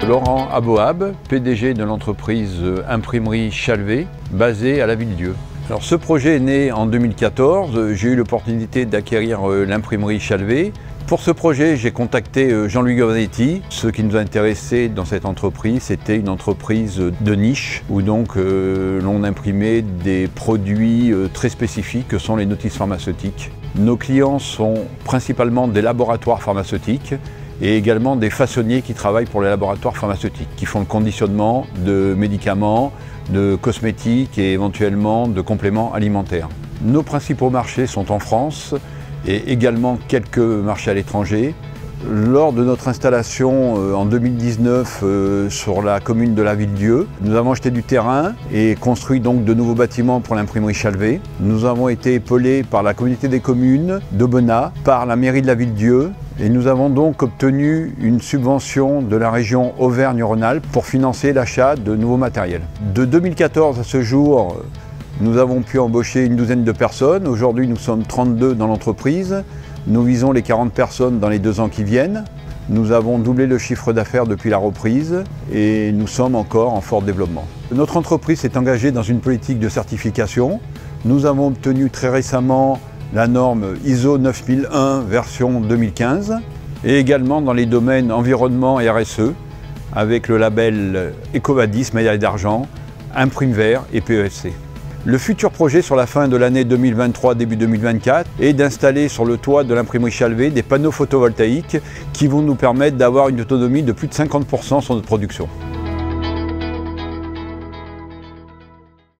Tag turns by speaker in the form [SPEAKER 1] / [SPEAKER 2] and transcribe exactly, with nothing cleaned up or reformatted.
[SPEAKER 1] Laurent Aboab, P D G de l'entreprise Imprimerie Chalvet, basée à La Villedieu. Alors, ce projet est né en deux mille quatorze. J'ai eu l'opportunité d'acquérir l'imprimerie Chalvet. Pour ce projet, j'ai contacté Jean-Louis Giovannetti. Ce qui nous a intéressé dans cette entreprise, c'était une entreprise de niche où donc euh, l'on imprimait des produits euh, très spécifiques que sont les notices pharmaceutiques. Nos clients sont principalement des laboratoires pharmaceutiques et également des façonniers qui travaillent pour les laboratoires pharmaceutiques, qui font le conditionnement de médicaments, de cosmétiques et éventuellement de compléments alimentaires. Nos principaux marchés sont en France et également quelques marchés à l'étranger. Lors de notre installation euh, en deux mille dix-neuf euh, sur la commune de La Villedieu, nous avons acheté du terrain et construit donc de nouveaux bâtiments pour l'imprimerie Chalvet. Nous avons été épaulés par la communauté des communes d'Aubenas, par la mairie de La Villedieu, et nous avons donc obtenu une subvention de la région Auvergne-Rhône-Alpes pour financer l'achat de nouveaux matériels. De deux mille quatorze à ce jour, nous avons pu embaucher une douzaine de personnes. Aujourd'hui, nous sommes trente-deux dans l'entreprise. Nous visons les quarante personnes dans les deux ans qui viennent. Nous avons doublé le chiffre d'affaires depuis la reprise et nous sommes encore en fort développement. Notre entreprise s'est engagée dans une politique de certification. Nous avons obtenu très récemment la norme I S O neuf mille un version deux mille quinze et également dans les domaines environnement et R S E avec le label EcoVadis, médaille d'argent, Imprime Vert et P E S C. Le futur projet sur la fin de l'année deux mille vingt-trois, début deux mille vingt-quatre, est d'installer sur le toit de l'imprimerie Chalvet des panneaux photovoltaïques qui vont nous permettre d'avoir une autonomie de plus de cinquante pour cent sur notre production.